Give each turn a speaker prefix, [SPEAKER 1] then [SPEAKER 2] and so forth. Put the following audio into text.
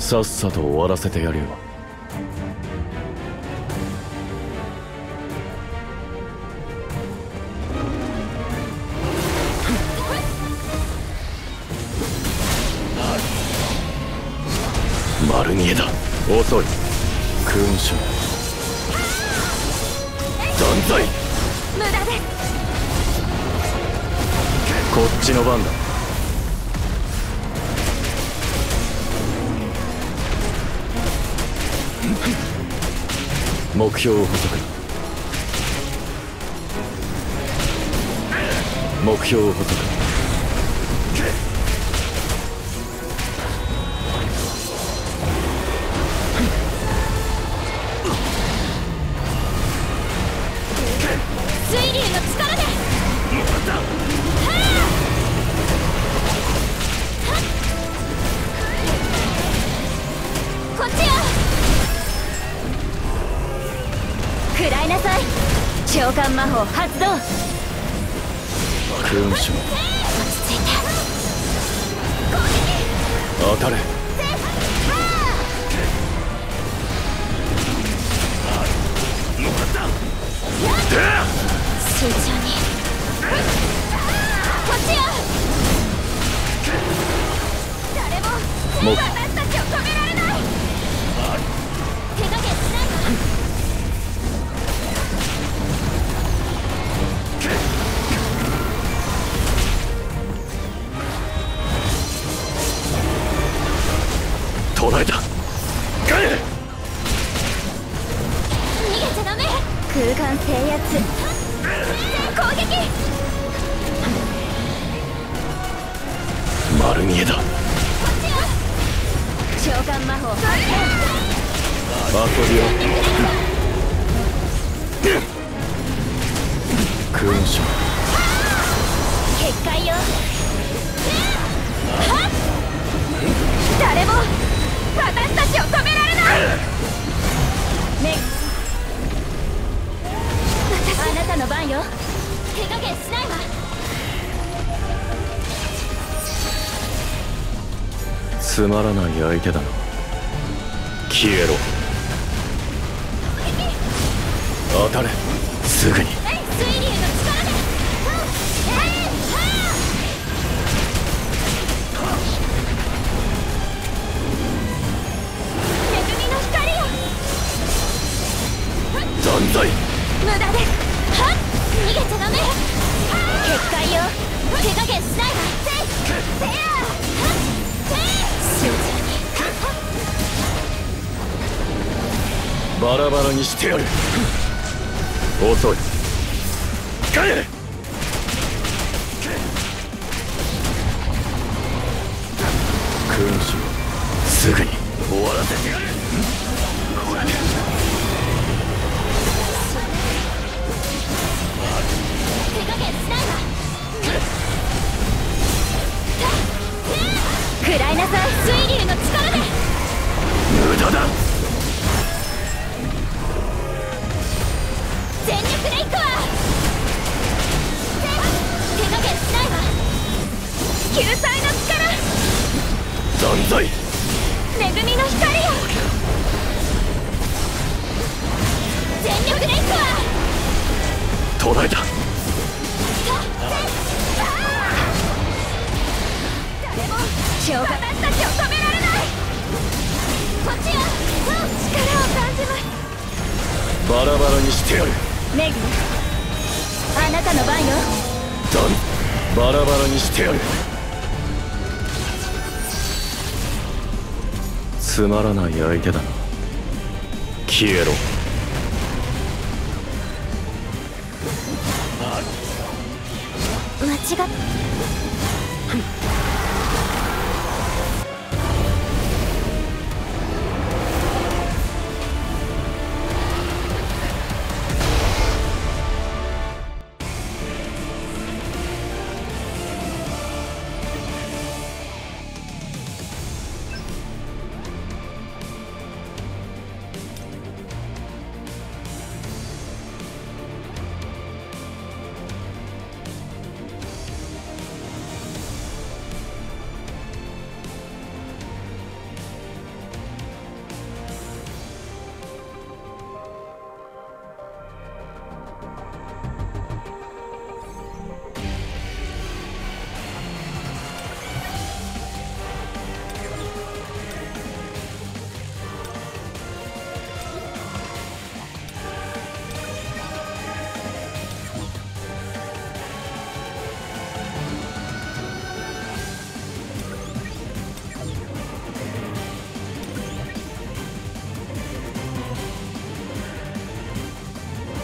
[SPEAKER 1] さっさと終わらせてやるよ。丸見えだ。遅い。勲章断罪。
[SPEAKER 2] 無駄です。
[SPEAKER 1] こっちの番だ。目標を補足。目標を補足。
[SPEAKER 2] 水流の力で。こっちよ。食らいなさい。召喚魔法発動。
[SPEAKER 1] 勲章
[SPEAKER 2] 落ち着いて。
[SPEAKER 1] 当たれ。
[SPEAKER 2] 慎重に。こっちよ。誰も私たちを止められない。手加減しないわ。
[SPEAKER 1] 捕らえた。帰れ。
[SPEAKER 2] 逃げちゃダメ。空間制圧。攻撃。
[SPEAKER 1] 丸見えだ。
[SPEAKER 2] こっちよ。召喚魔法発
[SPEAKER 1] 遊びよ。勲章
[SPEAKER 2] 動。結界よ。誰も私たちを止められない。ね、あなたの番よ。手加減しないわ。
[SPEAKER 1] つまらない相手だな。消えろ。当たれ。すぐに。
[SPEAKER 2] 水流の力で。恵みの光よ。
[SPEAKER 1] 断罪。
[SPEAKER 2] 無駄です。逃げちゃダメ。結界よ。手加減しないわ。慎重に。
[SPEAKER 1] バラバラにしてやる。遅い。帰れ。勲章すぐに終わらせてやる。
[SPEAKER 2] 手加減しないわ。食らいなさい。水流の力で。
[SPEAKER 1] 無駄だ。
[SPEAKER 2] 全力で行くわ。手加減しないわ。救済の力。
[SPEAKER 1] 断罪。
[SPEAKER 2] 恵みの光よ。全力で行くわ。
[SPEAKER 1] 捕らえた。
[SPEAKER 2] 誰も私たちを止められない。こっちよ。力を感じます。
[SPEAKER 1] バラバラにしてやる。
[SPEAKER 2] メグ、あなたの番よ。
[SPEAKER 1] バラバラにしてやる。つまらない相手だな。消えろ。
[SPEAKER 2] 間違っ